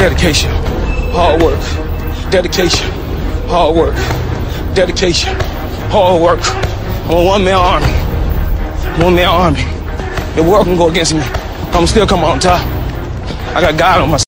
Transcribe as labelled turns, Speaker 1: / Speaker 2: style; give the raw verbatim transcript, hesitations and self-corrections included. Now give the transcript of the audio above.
Speaker 1: dedication, hard work, dedication, hard work, dedication, hard work. I'm a one-man army, one-man army. The world can go against me, I'm still come on top. I got God on my side.